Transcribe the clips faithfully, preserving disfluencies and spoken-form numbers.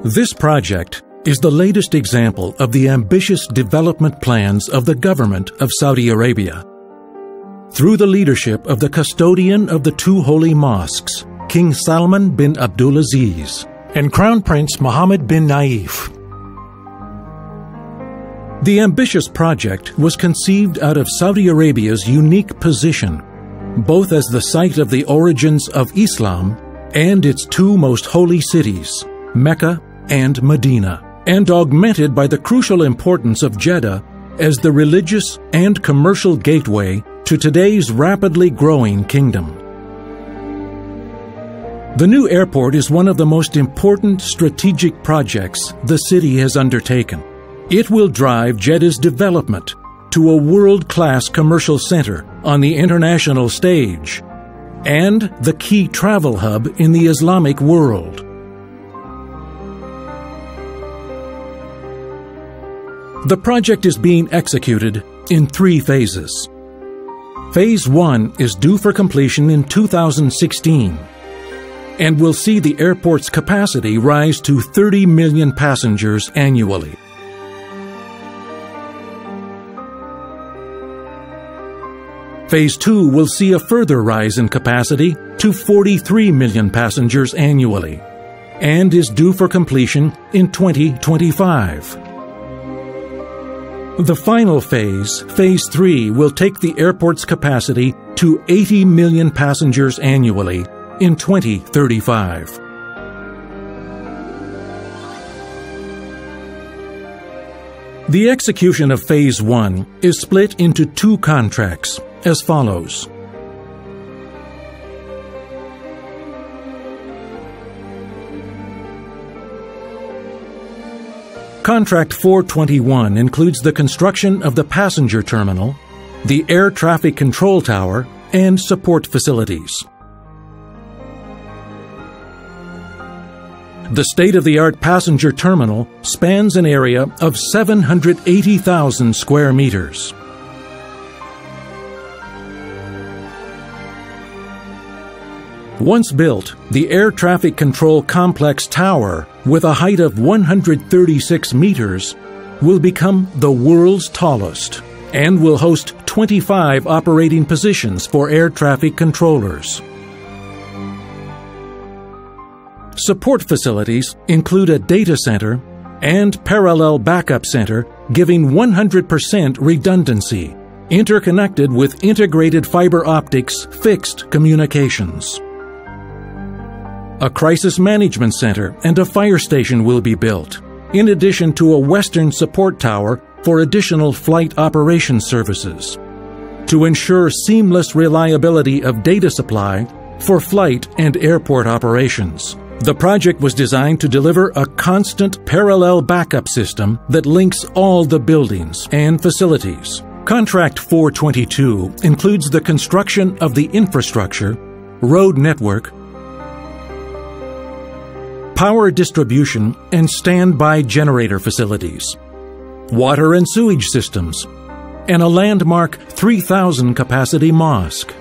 This project is the latest example of the ambitious development plans of the government of Saudi Arabia. Through the leadership of the custodian of the two holy mosques, King Salman bin Abdulaziz, and Crown Prince Mohammed bin Naif. The ambitious project was conceived out of Saudi Arabia's unique position, both as the site of the origins of Islam and its two most holy cities, Mecca and Medina, and augmented by the crucial importance of Jeddah as the religious and commercial gateway to today's rapidly growing kingdom. The new airport is one of the most important strategic projects the city has undertaken. It will drive Jeddah's development to a world-class commercial center on the international stage and the key travel hub in the Islamic world. The project is being executed in three phases. Phase one is due for completion in two thousand sixteen and will see the airport's capacity rise to thirty million passengers annually. Phase two will see a further rise in capacity to forty-three million passengers annually and is due for completion in twenty twenty-five. The final phase, Phase three, will take the airport's capacity to eighty million passengers annually in twenty thirty-five. The execution of Phase one is split into two contracts as follows. Contract four twenty-one includes the construction of the passenger terminal, the air traffic control tower, and support facilities. The state-of-the-art passenger terminal spans an area of seven hundred eighty thousand square meters. Once built, the Air Traffic Control Complex Tower, with a height of one hundred thirty-six meters, will become the world's tallest and will host twenty-five operating positions for air traffic controllers. Support facilities include a data center and parallel backup center, giving one hundred percent redundancy, interconnected with integrated fiber optics fixed communications. A crisis management center and a fire station will be built, in addition to a Western support tower for additional flight operations services, to ensure seamless reliability of data supply for flight and airport operations. The project was designed to deliver a constant parallel backup system that links all the buildings and facilities. Contract four twenty-two includes the construction of the infrastructure, road network, power distribution and standby generator facilities, water and sewage systems, and a landmark three thousand capacity mosque,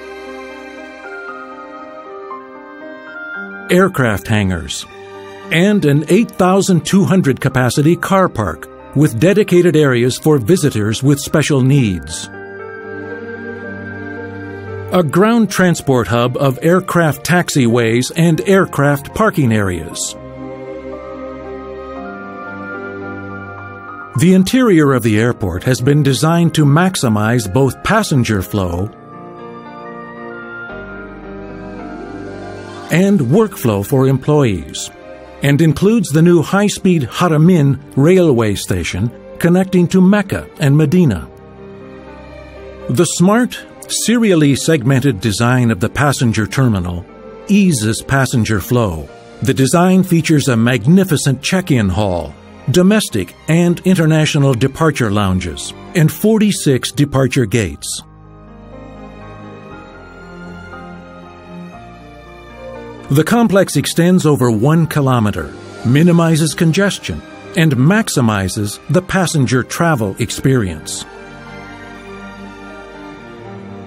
aircraft hangars, and an eight thousand two hundred capacity car park with dedicated areas for visitors with special needs. A ground transport hub of aircraft taxiways and aircraft parking areas. The interior of the airport has been designed to maximize both passenger flow and workflow for employees, and includes the new high-speed Haramin railway station connecting to Mecca and Medina. The smart, serially segmented design of the passenger terminal eases passenger flow. The design features a magnificent check-in hall, domestic and international departure lounges, and forty-six departure gates. The complex extends over one kilometer, minimizes congestion, and maximizes the passenger travel experience.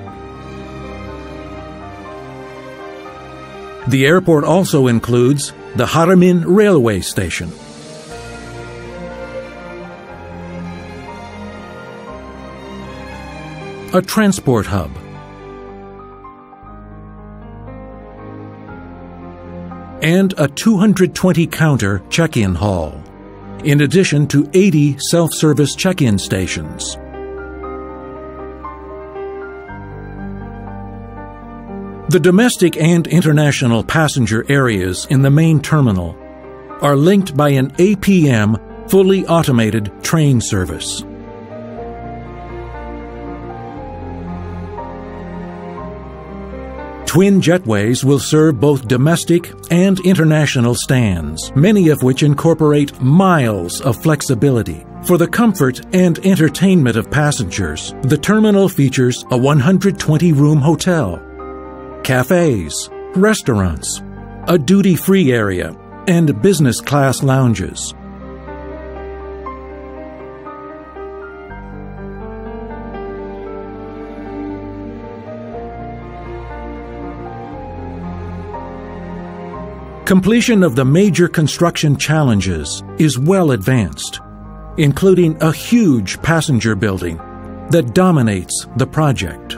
The airport also includes the Haramin Railway Station. A transport hub. And a two hundred twenty counter check-in hall, in addition to eighty self-service check-in stations. The domestic and international passenger areas in the main terminal are linked by an A P M fully automated train service. Twin jetways will serve both domestic and international stands, many of which incorporate miles of flexibility. For the comfort and entertainment of passengers, the terminal features a one hundred twenty room hotel, cafes, restaurants, a duty-free area, and business class lounges. Completion of the major construction challenges is well advanced, including a huge passenger building that dominates the project.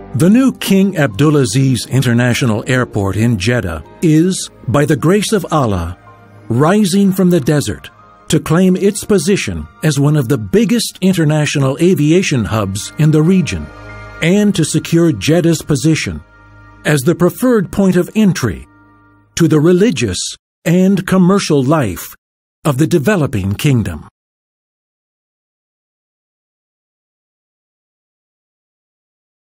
The new King Abdulaziz International Airport in Jeddah is, by the grace of Allah, rising from the desert to claim its position as one of the biggest international aviation hubs in the region, and to secure Jeddah's position as the preferred point of entry to the religious and commercial life of the developing kingdom.